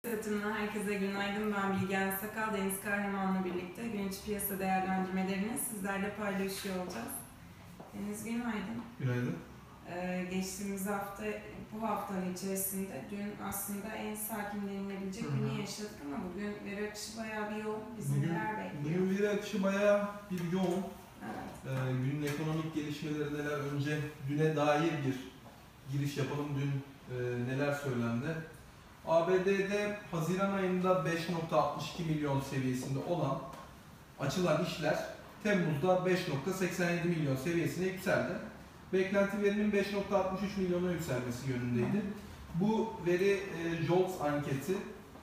Katılımdan herkese günaydın. Ben Bilgehan Sakal, Deniz Kahraman'la birlikte gün içi piyasa değerlendirmelerini sizlerle paylaşıyor olacağız. Deniz günaydın. Günaydın. Geçtiğimiz hafta, bu haftanın içerisinde dün aslında en sakin denilebilecek günü yaşadık ama bugün veri akışı bayağı bir yoğun. Bizi neler bekliyor? Bugün veri akışı bayağı bir yoğun. Evet. Günün ekonomik gelişmeleri neler? Önce düne dair bir giriş yapalım. Dün neler söylendi? ABD'de Haziran ayında 5.62 milyon seviyesinde olan açılan işler Temmuz'da 5.87 milyon seviyesine yükseldi. Beklenti verinin 5.63 milyona yükselmesi yönündeydi. Bu veri JOLTS anketi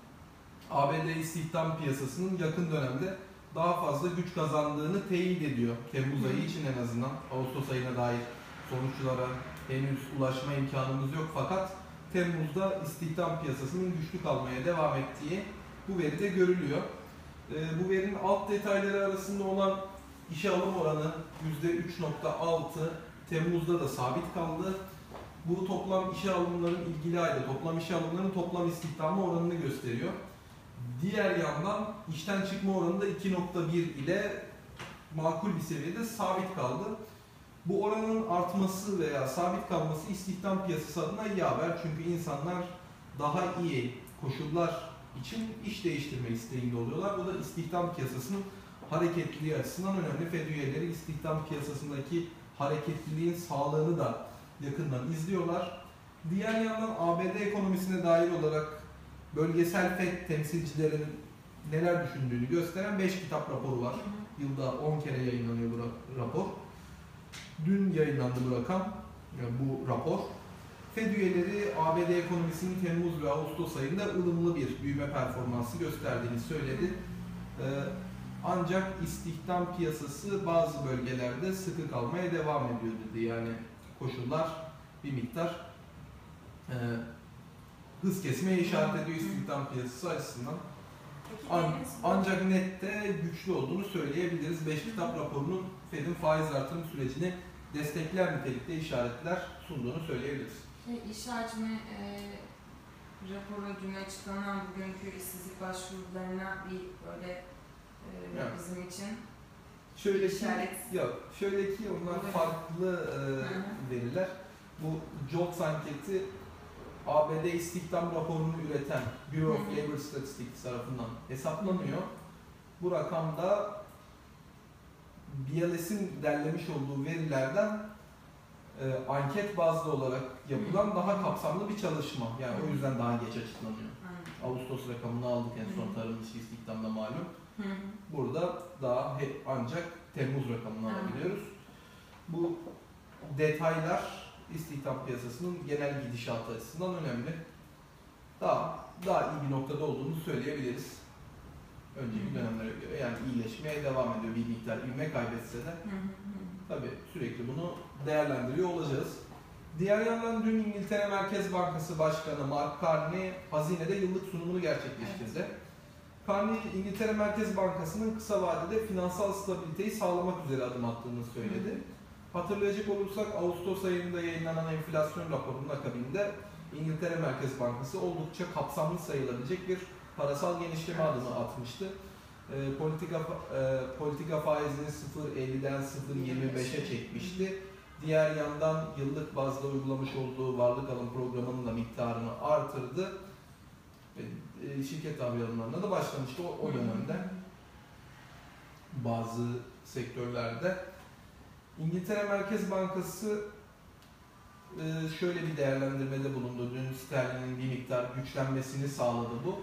ABD istihdam piyasasının yakın dönemde daha fazla güç kazandığını teyit ediyor. Temmuz ayı için en azından. Ağustos ayına dair sonuçlara henüz ulaşma imkanımız yok fakat Temmuz'da istihdam piyasasının güçlü kalmaya devam ettiği bu veride görülüyor. Bu verinin alt detayları arasında olan işe alım oranı %3.6 Temmuz'da da sabit kaldı. Bu toplam işe alımların ilgili ayda toplam işe alımların toplam istihdamı oranını gösteriyor. Diğer yandan işten çıkma oranı da 2.1 ile makul bir seviyede sabit kaldı. Bu oranın artması veya sabit kalması istihdam piyasası adına iyi haber. Çünkü insanlar daha iyi koşullar için iş değiştirme isteğinde oluyorlar. Bu da istihdam piyasasının hareketliliği açısından önemli. FED üyeleri istihdam piyasasındaki hareketliliğin sağlığını da yakından izliyorlar. Diğer yandan ABD ekonomisine dair olarak bölgesel FED temsilcilerinin neler düşündüğünü gösteren 5 kitap raporu var. Yılda 10 kere yayınlanıyor bu rapor. Dün yayınlandı bu rakam, bu rapor. FED üyeleri ABD ekonomisinin Temmuz ve Ağustos ayında ılımlı bir büyüme performansı gösterdiğini söyledi. Ancak istihdam piyasası bazı bölgelerde sıkı kalmaya devam ediyor dedi. Yani koşullar bir miktar hız kesmeye işaret ediyor istihdam piyasası açısından. Ancak nette güçlü olduğunu söyleyebiliriz. 5 kitap raporunun FED'in faiz artırım sürecini destekler nitelikte işaretler sunduğunu söyleyebiliriz. İş hacmi raporu dün açıklanan bugünkü işsizlik başvurularına bir böyle bizim için şöyle ki onlar farklı veriler. Bu JOLTS anketi ABD istihdam raporunu üreten Bureau of Labor Statistics tarafından hesaplanıyor. Bu rakamda BLS'in derlemiş olduğu verilerden anket bazlı olarak yapılan daha kapsamlı bir çalışma. Yani o yüzden daha geç açıklanıyor. Ağustos rakamını aldık en son tarım dışı istihdamda malum. Burada daha ancak Temmuz rakamını alabiliyoruz. Bu detaylar istihdam piyasasının genel gidişatı açısından önemli. Daha iyi bir noktada olduğunu söyleyebiliriz. Önceki dönemlere göre yani iyileşmeye devam ediyor bir miktar ivme kaybetse de. Tabii sürekli bunu değerlendiriyor olacağız. Diğer yandan dün İngiltere Merkez Bankası Başkanı Mark Carney hazinede yıllık sunumunu gerçekleştirdi. Carney, İngiltere Merkez Bankası'nın kısa vadede finansal stabiliteyi sağlamak üzere adım attığını söyledi. Hatırlayacak olursak Ağustos ayında yayınlanan enflasyon raporunun akabinde İngiltere Merkez Bankası oldukça kapsamlı sayılabilecek bir parasal genişleme adımı atmıştı. Politika faizini 0.50'den 0.25'e çekmişti. Diğer yandan yıllık bazda uygulamış olduğu varlık alım programının da miktarını artırdı. Şirket tabi alımlarına da başlamıştı o dönemde bazı sektörlerde. İngiltere Merkez Bankası şöyle bir değerlendirmede bulundu. Dün sterlinin bir miktar güçlenmesini sağladı bu.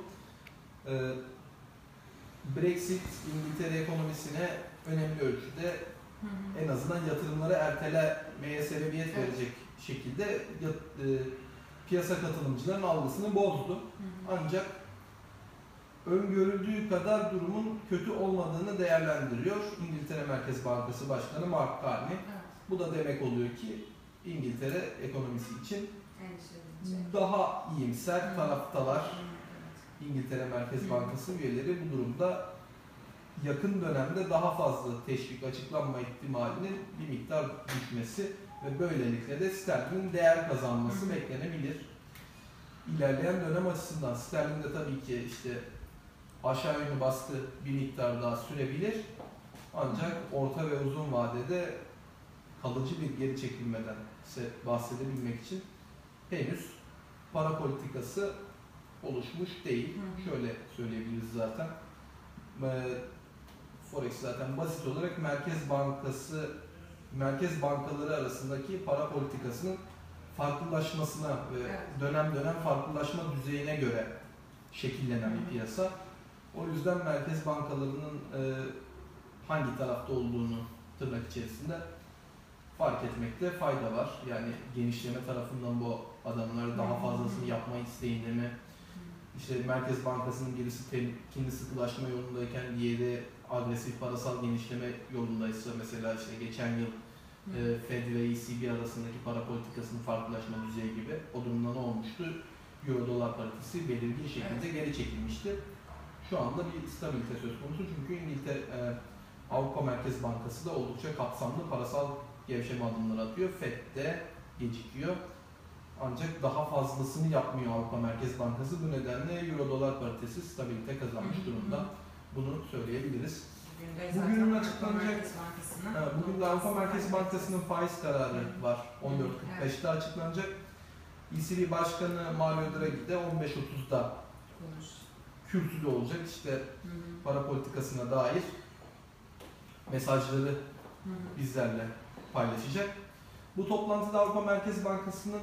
Brexit İngiltere ekonomisine önemli ölçüde en azından yatırımları ertelemeye sebebiyet verecek şekilde piyasa katılımcıların algısını bozdu. Ancak öngörüldüğü kadar durumun kötü olmadığını değerlendiriyor İngiltere Merkez Bankası Başkanı Mark Carney. Bu da demek oluyor ki İngiltere ekonomisi için daha iyimser taraftalar. İngiltere Merkez Bankası üyeleri bu durumda yakın dönemde daha fazla teşvik açıklanma ihtimalinin bir miktar düşmesi ve böylelikle de sterlinin değer kazanması beklenebilir. ilerleyen dönem açısından sterlinde tabii ki işte aşağı yönlü baskı bir miktar daha sürebilir. Ancak orta ve uzun vadede kalıcı bir geri çekilmeden bahsedebilmek için henüz para politikası oluşmuş değil. Şöyle söyleyebiliriz zaten. Forex zaten basit olarak merkez bankaları arasındaki para politikasının farklılaşmasına ve dönem dönem farklılaşma düzeyine göre şekillenen bir piyasa. O yüzden merkez bankalarının hangi tarafta olduğunu tırnak içerisinde fark etmekte fayda var. Yani genişleme tarafından bu adamlar daha fazlasını yapma isteğinde mi? İşte Merkez Bankası'nın birisi temkinli sıkılaşma yolundayken diğeri agresif parasal genişleme yolundaysa, mesela işte geçen yıl Fed ve ECB arasındaki para politikasının farklılaşma düzeyi gibi, o durumda ne olmuştu? Euro dolar paritesi belirgin şekilde geri çekilmişti. Şu anda bir stabilite söz konusu çünkü Avrupa Merkez Bankası da oldukça kapsamlı parasal gevşeme adımları atıyor. Fed de gecikiyor. Ancak daha fazlasını yapmıyor Avrupa Merkez Bankası. Bu nedenle Euro dolar paritesi stabilite kazanmış durumda. Bunu söyleyebiliriz. Bugün açıklanacak, bugün de Avrupa Merkez Bankası'nın faiz kararı var. 14.45'te açıklanacak. ECB Başkanı Mario Draghi de 15.30'da kürsüde olacak. İşte para politikasına dair mesajları bizlerle paylaşacak. Bu toplantıda Avrupa Merkez Bankası'nın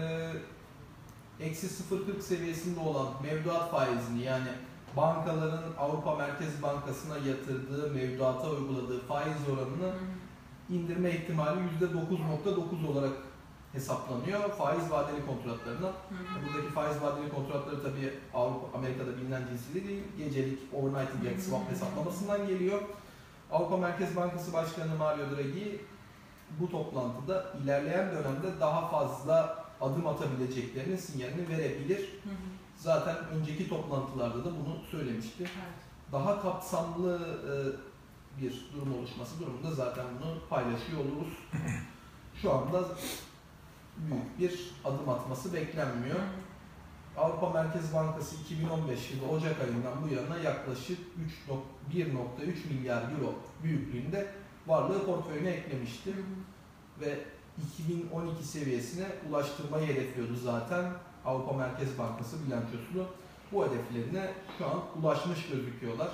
eksi 0.40 seviyesinde olan mevduat faizini, yani bankaların Avrupa Merkez Bankası'na yatırdığı mevduata uyguladığı faiz oranını indirme ihtimali %9.9 olarak hesaplanıyor faiz vadeli kontratlarına. Buradaki faiz vadeli kontratları tabii Amerika'da bilinen cinsleri değil, gecelik overnight index swap hesaplamasından geliyor. Avrupa Merkez Bankası Başkanı Mario Draghi bu toplantıda ilerleyen dönemde daha fazla adım atabileceklerinin sinyalini verebilir. Zaten önceki toplantılarda da bunu söylemişti. Daha kapsamlı bir durum oluşması durumunda zaten bunu paylaşıyor oluruz. Şu anda büyük bir adım atması beklenmiyor. Avrupa Merkez Bankası 2015 yılı Ocak ayından bu yana yaklaşık 1.3 milyar euro büyüklüğünde varlığı portföyüne eklemişti. Ve 2012 seviyesine ulaştırmayı hedefliyordu zaten Avrupa Merkez Bankası bilançosunu. Bu hedeflerine şu an ulaşmış gözüküyorlar.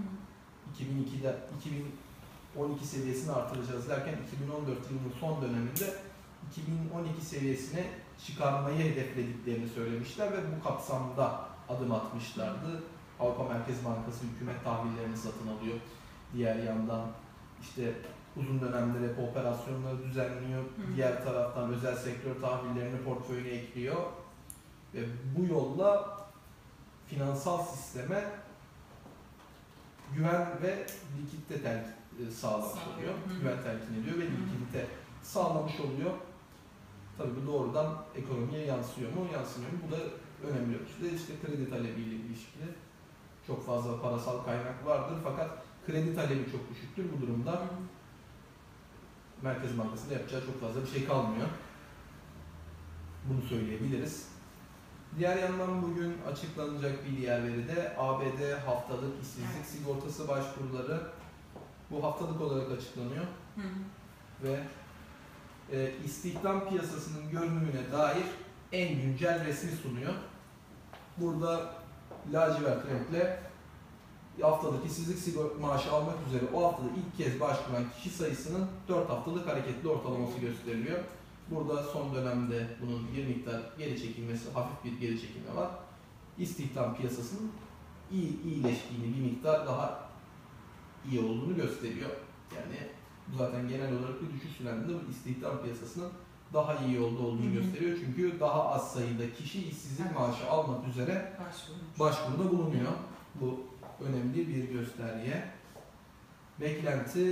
2012 seviyesini artıracağız derken 2014 yılının son döneminde 2012 seviyesine çıkarmayı hedeflediklerini söylemişler ve bu kapsamda adım atmışlardı. Avrupa Merkez Bankası hükümet tahvillerini satın alıyor. Diğer yandan işte uzun dönemde repo operasyonları düzenliyor. Diğer taraftan özel sektör tahvillerini portföyüne ekliyor. Ve bu yolla finansal sisteme güven ve likidite sağlamış oluyor. Güven telkin ediyor ve likidite sağlamış oluyor. Tabii bu doğrudan ekonomiye yansıyor mu, yansımıyor mu? Bu da önemli ölçüde işte kredi talebiyle ilişkili çok fazla parasal kaynak vardır fakat kredi talebi çok düşüktür. Bu durumda Merkez Bankası'nda yapacağı çok fazla bir şey kalmıyor. Bunu söyleyebiliriz. Diğer yandan bugün açıklanacak bir diğer veri de ABD haftalık işsizlik sigortası başvuruları. Bu haftalık olarak açıklanıyor. Ve istihdam piyasasının görünümüne dair en güncel resmi sunuyor. Burada lacivert renkle haftalık işsizlik maaşı almak üzere o haftada ilk kez başvuran kişi sayısının 4 haftalık hareketli ortalaması gösteriliyor. Burada son dönemde bunun bir miktar geri çekilmesi, hafif bir geri çekilme var. İstihdam piyasasının iyileştiğini, bir miktar daha iyi olduğunu gösteriyor. Yani bu zaten genel olarak bir düşüş sürecinde bu istihdam piyasasının daha iyi olduğunu gösteriyor. Çünkü daha az sayıda kişi işsizlik maaşı almak üzere başvuruda bulunuyor. Bu önemli bir gösterge. Beklenti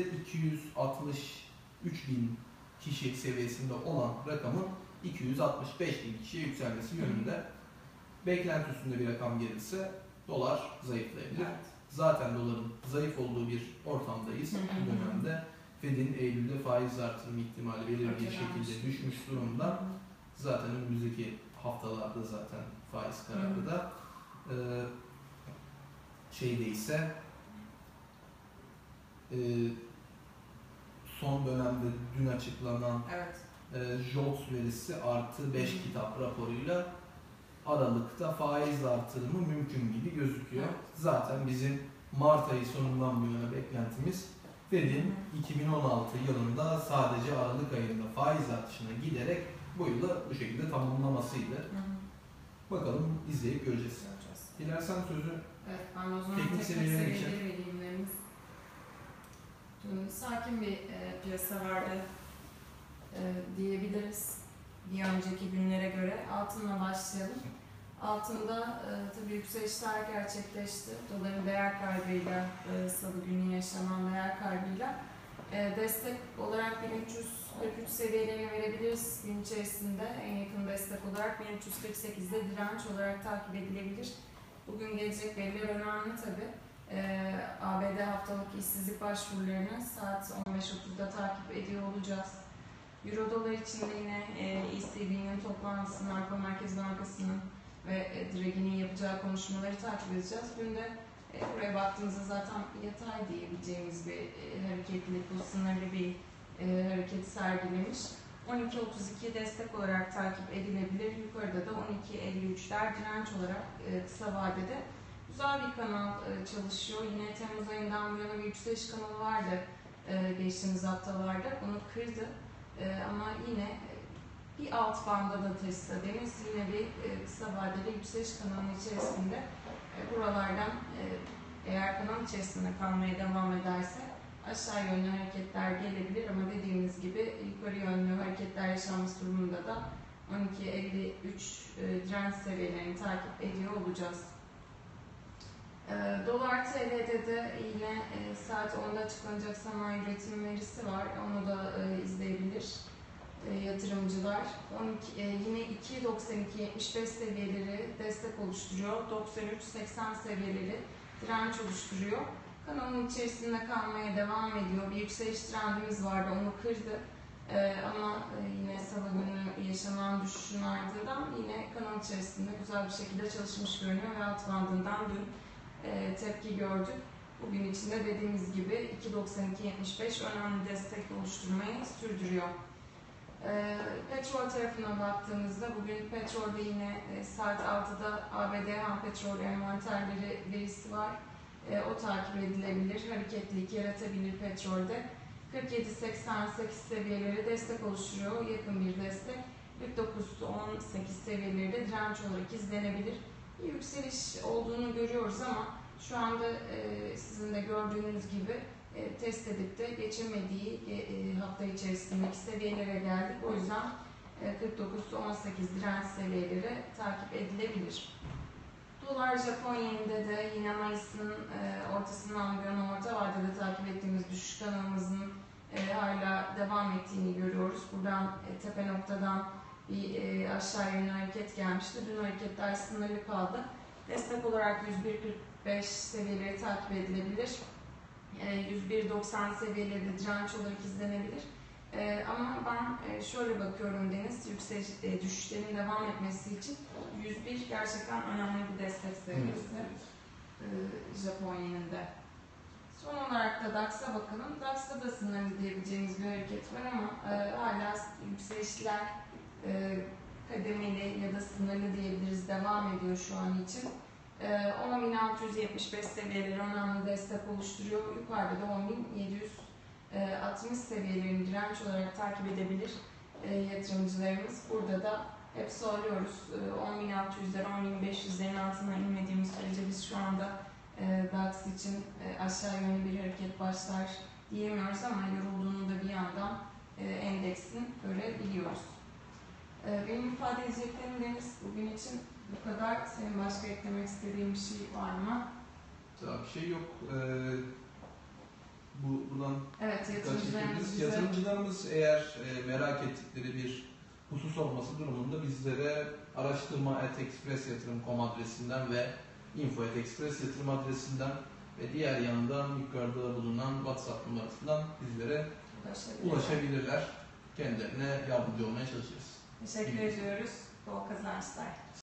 263 bin kişi seviyesinde olan rakamın 265 bin kişiye yükselmesi yönünde. Beklenti üstünde bir rakam gelirse dolar zayıflayabilir. Zaten doların zayıf olduğu bir ortamdayız bu dönemde. Fed'in Eylül'de faiz artırma ihtimali belirli bir şekilde düşmüş durumda. Zaten önümüzdeki haftalarda zaten faiz kararı da. Şeyde ise son dönemde dün açıklanan JOLTS verisi artı 5 kitap raporuyla Aralık'ta faiz artırımı mümkün gibi gözüküyor. Zaten bizim Mart ayı sonundan bu yana beklentimiz Fed'in 2016 yılında sadece Aralık ayında faiz artışına giderek bu yılı bu şekilde tamamlamasıydı. Bakalım izleyip göreceğiz. Dilersen sözü ben o zaman teknik seviyeleri vereyim. Dün sakin bir piyasa vardı diyebiliriz. Bir önceki günlere göre. Altınla başlayalım. Altında tabii yükselişler gerçekleşti. Doların değer kaybıyla, salı günü yaşanan değer kaybıyla destek olarak 1343 seviyelerini verebiliriz gün içerisinde. En yakın destek olarak 1348'de direnç olarak takip edilebilir. Bugün gelecek veriler önemli tabii. ABD haftalık işsizlik başvurularını saat 15.30'da takip ediyor olacağız. Euro dolar için de yine ECB'nin toplantısını, Avrupa Merkez Bankası'nın ve Draghi'nin yapacağı konuşmaları takip edeceğiz. Dün de buraya baktığımızda zaten yatay diyebileceğimiz bir hareketlilik, bu sınırlı bir hareket sergilemiş. 12.32 destek olarak takip edilebilir. Yukarıda da 12.53'ler direnç olarak kısa vadede. Güzel bir kanal çalışıyor. Yine Temmuz ayından bu yana bir yükseliş kanalı vardı geçtiğimiz haftalarda. Onu kırdı. Ama yine bir alt banda da test ederiz. Yine bir kısa vadeli yükseliş kanalının içerisinde buralardan eğer kanal içerisinde kalmaya devam ederse aşağı yönlü hareketler gelebilir ama dediğimiz gibi yukarı yönlü hareketler yaşanması durumunda da 12.53 direnç seviyelerini takip ediyor olacağız. Dolar TL'de de yine saat 10'da açıklanacak sanayi üretim verisi var. Onu da izleyebilir yatırımcılar. Yine 2.92-75 seviyeleri destek oluşturuyor. 93-80 seviyeleri direnç oluşturuyor. Kanalın içerisinde kalmaya devam ediyor. Bir yükseliş trendimiz vardı, onu kırdı. Ama yine salı günü yaşanan düşüşün ardından yine kanal içerisinde güzel bir şekilde çalışmış görünüyor ve alt bandından dün tepki gördük. Bugün içinde dediğimiz gibi 2.92-75 önemli destek oluşturmayı sürdürüyor. Petrol tarafına baktığımızda bugün petrolde yine saat 6'da ABD ham petrol envanterleri verisi var. O takip edilebilir, hareketlilik yaratabilir petrolde. 47.88 seviyeleri destek oluşturuyor, yakın bir destek. 49.18 seviyeleri de direnç olarak izlenebilir. Bir yükseliş olduğunu görüyoruz ama şu anda sizin de gördüğünüz gibi test edip de geçemediği hafta içerisindeki seviyelere geldik. O yüzden 49.18 direnç seviyeleri takip edilebilir. Dolar Japon yeninde de yine Mayıs'ın ortasından bu yana orta vadede takip ettiğimiz düşüş kanalımızın hala devam ettiğini görüyoruz. Buradan tepe noktadan bir aşağı yönlü hareket gelmişti. Dün hareketler sınırlı kaldı. Destek olarak 101.45 seviyeleri takip edilebilir. 101.90 seviyeleri de direnç olarak izlenebilir. Ama ben şöyle bakıyorum Deniz, düşüşlerin devam etmesi için 101 gerçekten önemli bir destek seviyesi Japon yeninde. Son olarak da DAX'a bakalım. DAX'ta da sınırlı diyebileceğimiz bir hareket var ama hala yükselişler kademeli ya da sınırlı diyebiliriz, devam ediyor şu an için. 10.675 seviyeleri önemli destek oluşturuyor. Yukarıda da 10.760 seviyelerini direnç olarak takip edebilir yatırımcılarımız. Burada da hep söylüyoruz 10.600'ler, 10.500'lerin altına inmediğimiz sürece biz şu anda DAX için aşağı yönlü bir hareket başlar diyemiyoruz ama yorulduğunu da bir yandan endeksin görebiliyoruz. Benim ifade edeceklerim Deniz bugün için bu kadar. Senin başka eklemek istediğin bir şey var mı? Bir şey yok. Buradan evet, yatırımcılarımız eğer merak ettikleri bir husus olması durumunda bizlere araştırma@express.yatırım.com adresinden ve info@express yatırım adresinden ve diğer yandan yukarıda bulunan WhatsApp numarasından bizlere ulaşabilirler. Kendilerine yardımcı olmaya çalışacağız. Teşekkür ediyoruz. Bol kazançlar.